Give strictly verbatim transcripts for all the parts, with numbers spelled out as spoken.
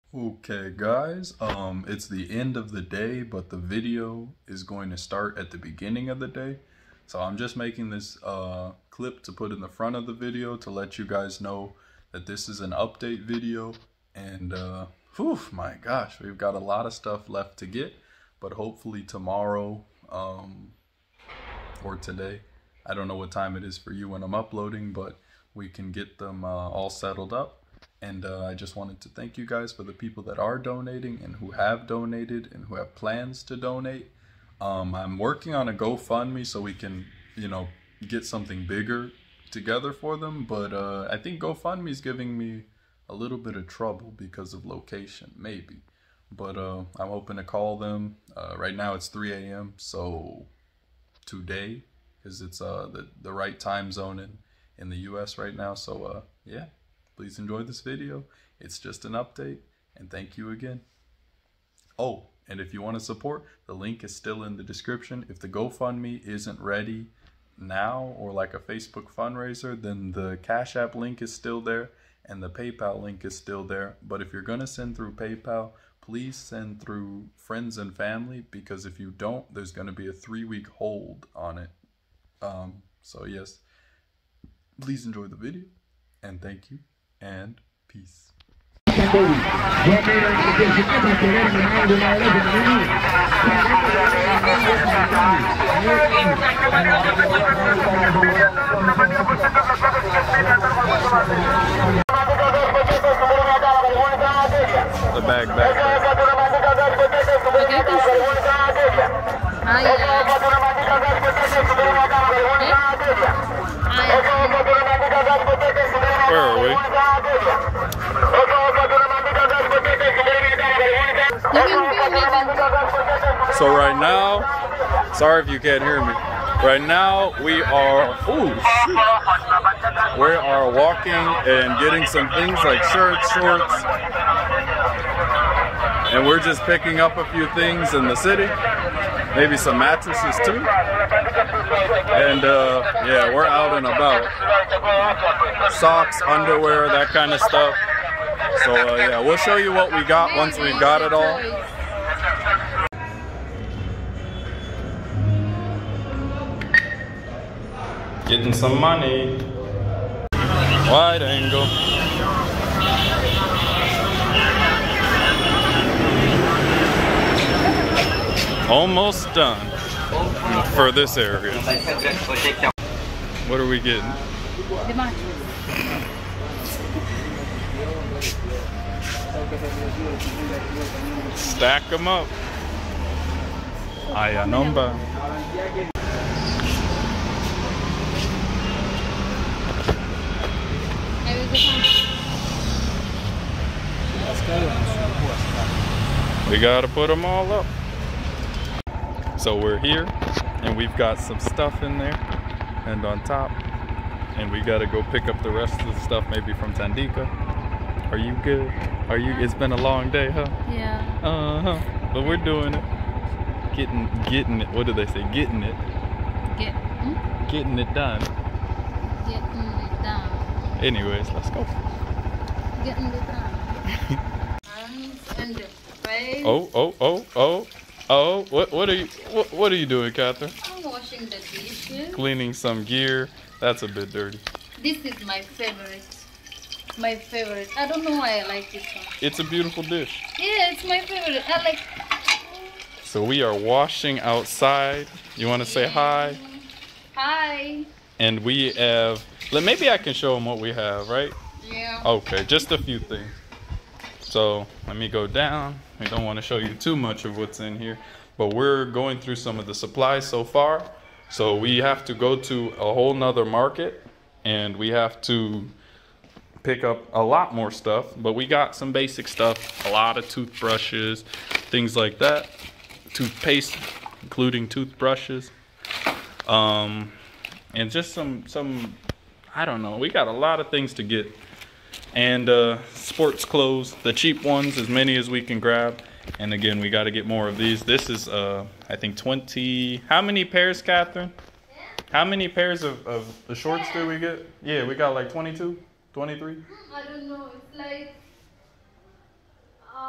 Okay guys, um, it's the end of the day, but the video is going to start at the beginning of the day. So I'm just making this uh, clip to put in the front of the video to let you guys know that this is an update video. And uh, whew, my gosh, we've got a lot of stuff left to get, but hopefully tomorrow um, or today, I don't know what time it is for you when I'm uploading, but we can get them uh, all settled up. And uh, I just wanted to thank you guys for the people that are donating and who have donated and who have plans to donate. Um, I'm working on a GoFundMe so we can, you know, get something bigger together for them. But uh, I think GoFundMe is giving me a little bit of trouble because of location, maybe. But uh, I'm hoping to call them. Uh, right now it's three A M So today, because it's uh, the, the right time zone in, in the U S right now. So uh, yeah. Please enjoy this video. It's just an update, and thank you again. Oh, and if you want to support, the link is still in the description. If the GoFundMe isn't ready now, or like a Facebook fundraiser, then the Cash App link is still there, and the PayPal link is still there. But if you're going to send through PayPal, please send through friends and family, because if you don't, there's going to be a three-week hold on it. Um, so yes, please enjoy the video, and thank you. And peace. The bag, bag, bag. Where are we? So right now, sorry if you can't hear me. Right now we are, ooh, shoot. We are walking and getting some things like shirts, shorts, and we're just picking up a few things in the city. Maybe some mattresses too. And uh, yeah, we're out and about. Socks, underwear, that kind of stuff. So uh, yeah, we'll show you what we got once we've got it all. Getting some money. Wide angle. Almost done for this area. What are we getting? Stack them up. Aya number. We gotta put them all up. So we're here, and we've got some stuff in there, and on top, and we gotta go pick up the rest of the stuff, maybe from Tandika. Are you good? Are you? It's been a long day, huh? Yeah. Uh huh. But we're doing it. Getting, getting it. What do they say? Getting it. Get. Hmm? Getting it done. Getting it done. Anyways, let's go. Getting it done. Hands and the face. Oh, oh, oh, oh. Oh, what what are you what, what are you doing, Catherine? I'm washing the dishes. Cleaning some gear. That's a bit dirty. This is my favorite. My favorite. I don't know why I like this one. It's a beautiful dish. Yeah, it's my favorite. I like. So we are washing outside. You want to say hi? Hi. And we have. Maybe I can show them what we have, right? Yeah. Okay, just a few things. So let me go down. I don't want to show you too much of what's in here, but we're going through some of the supplies so far. So we have to go to a whole nother market, and we have to pick up a lot more stuff, but we got some basic stuff, a lot of toothbrushes, things like that, toothpaste, including toothbrushes, um, and just some, some, I don't know, we got a lot of things to get. And uh, sports clothes, the cheap ones, as many as we can grab. And again, we got to get more of these. This is, uh, I think, twenty. How many pairs, Catherine? How many pairs of, of the shorts did we get? Yeah, we got like twenty-two, twenty-three. I don't know. It's like uh,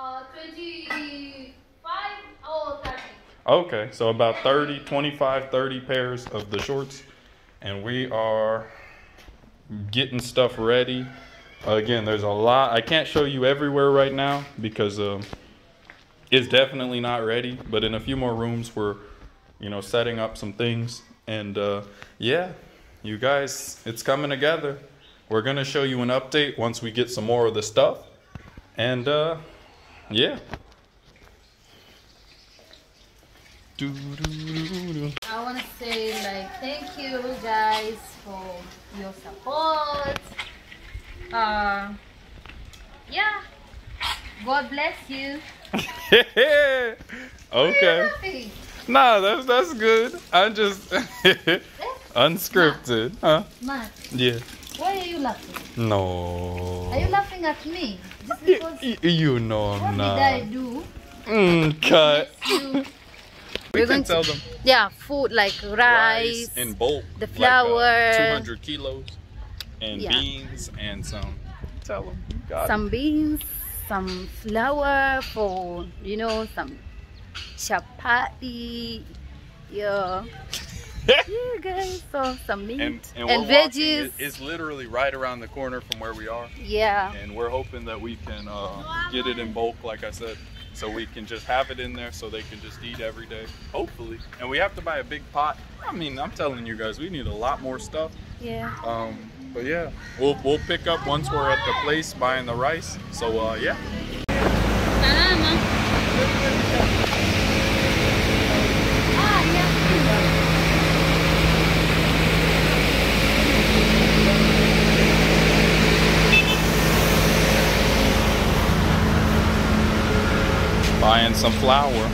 Okay, so about thirty, twenty-five, thirty pairs of the shorts. And we are getting stuff ready. Uh, again, there's a lot. I can't show you everywhere right now because um, it's definitely not ready. But in a few more rooms, we're, you know, setting up some things. And uh, yeah, you guys, it's coming together. We're going to show you an update once we get some more of the stuff. And uh, yeah. I want to say like thank you guys for your support. Uh, yeah, God bless you. Okay. Nah, that's that's good. I just unscripted, huh? Matt, yeah. Why are you laughing? No. Are you laughing at me? Just because y you know I'm what not. What did I do? Mm, cut. You, we We're can going tell to, them. Yeah, food like rice, rice in bulk, the flour, like, uh, two hundred kilos, and yeah. beans and some. Tell them. You got some it. beans, some flour for you know some chapati. Yeah. Yeah, guys. So some meat and, and, and we're veggies. Walking, it's literally right around the corner from where we are. Yeah. And we're hoping that we can uh, get it in bulk, like I said, so we can just have it in there so they can just eat every day, hopefully. And we have to buy a big pot. I mean, I'm telling you guys, we need a lot more stuff. Yeah. Um, but yeah, we'll we'll pick up once we're at the place buying the rice. So uh, yeah. Buying some flour.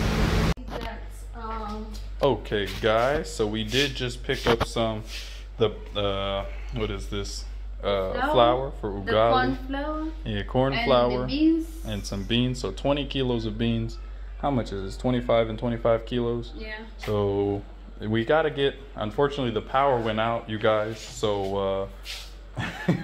Okay, guys, so we did just pick up some the uh what is this uh flour, flour for ugali. The corn flour. Yeah, corn and flour the beans. And some beans. So twenty kilos of beans. How much is this? twenty-five and twenty-five kilos. Yeah. So we gotta get. Unfortunately, the power went out, you guys. So uh,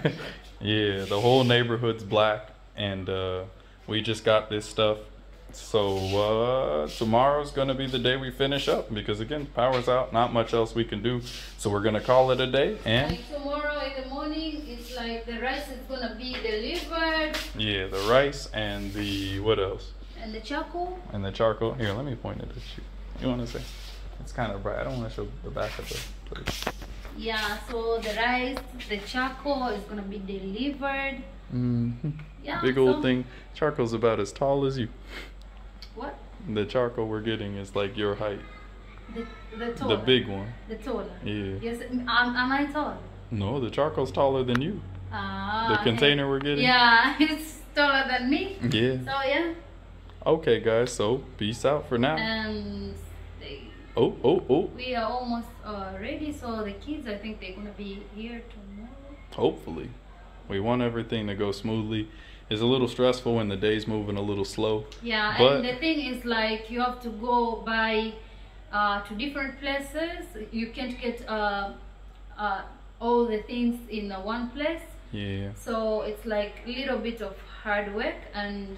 yeah, the whole neighborhood's black, and uh, we just got this stuff. So uh, tomorrow's gonna be the day we finish up because again, power's out, not much else we can do. So we're gonna call it a day. And like tomorrow in the morning, it's like the rice is gonna be delivered. Yeah, the rice and the what else? And the charcoal. And the charcoal. Here, let me point it at you. You want to say? It's kind of bright. I don't want to show the back of the place. Yeah. So the rice, the charcoal is gonna be delivered. Mm-hmm. Yeah. Big old so thing. Charcoal's about as tall as you. What? The charcoal we're getting is like your height. The the taller. The big one. The taller. Yeah. Yes. Am, am I tall? No, the charcoal's taller than you. Ah. The container we're getting. Yeah, it's taller than me. Yeah. So yeah. Okay, guys. So peace out for now. And they, oh, oh, oh. we are almost uh, ready. So the kids, I think they're gonna be here tomorrow. Hopefully. We want everything to go smoothly. It's a little stressful when the day's moving a little slow. Yeah, but and the thing is like you have to go by uh, to different places. You can't get uh, uh, all the things in uh, one place. Yeah. So it's like a little bit of hard work, and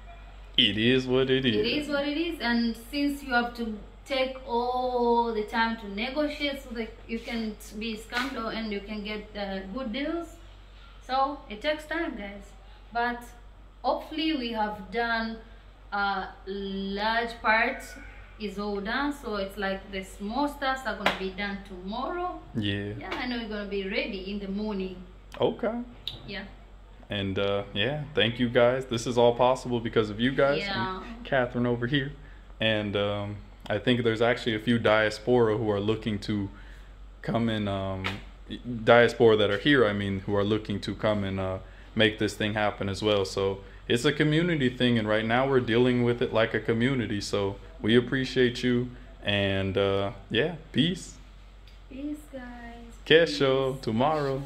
it is what it is. It is what it is, and since you have to take all the time to negotiate so that you can be scammed and you can get uh, good deals, so it takes time, guys. But hopefully we have done a large part is all done, so it's like the small stuffs are going to be done tomorrow. Yeah. Yeah, I know we're going to be ready in the morning. Okay. Yeah. And uh, yeah, thank you guys. This is all possible because of you guys. Yeah. And Catherine over here. And um, I think there's actually a few diaspora who are looking to come and um, diaspora that are here, I mean, who are looking to come and uh, make this thing happen as well. So it's a community thing, and right now we're dealing with it like a community. So we appreciate you, and uh, yeah, peace. Peace, guys. Kesho tomorrow.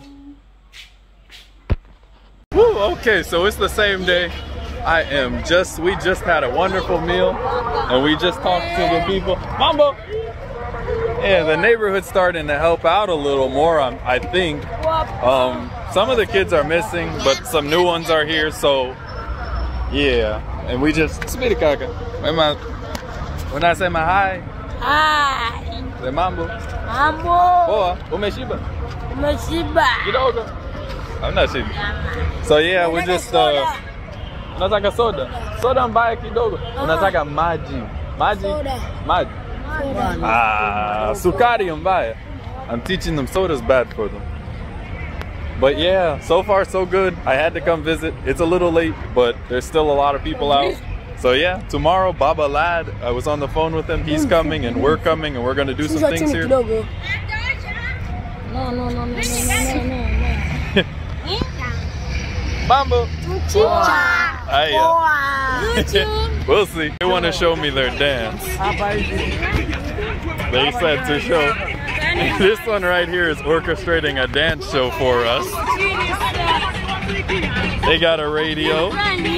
Woo, okay, so it's the same day. I am just, we just had a wonderful meal, and we just talked to the people. Mambo! Yeah, the neighborhood's starting to help out a little more, um, I think. Um, some of the kids are missing, but some new ones are here, so yeah. And we just, when I say my hi, Ah. The mambo. Mambo. Poa, umeshiba? Umeshiba. Kidogo. I'm not shiba. So yeah, we're just uh unataka soda. Soda mbaya kidogo. Unataka maji. Maji. Maji. Ah, sukari mbaya. I'm teaching them soda's bad for them. But yeah, so far so good. I had to come visit. It's a little late, but there's still a lot of people out. So yeah, tomorrow Baba Lad, I was on the phone with him. He's coming and we're coming and we're gonna do some things here. No, no, no, no, no, no, no, no. Mambo. Chicha. We'll see. They want to show me their dance. They said to show. This one right here is orchestrating a dance show for us. They got a radio.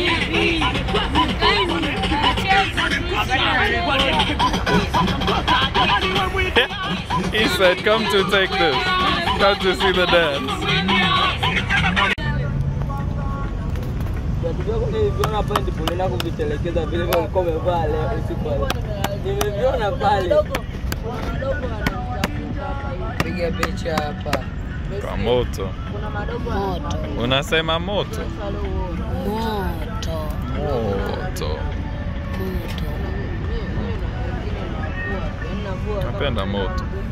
He said, come to take this. Come to see the dance. Kwa moto. Moto. Unasema moto? Moto. Moto. Napenda moto.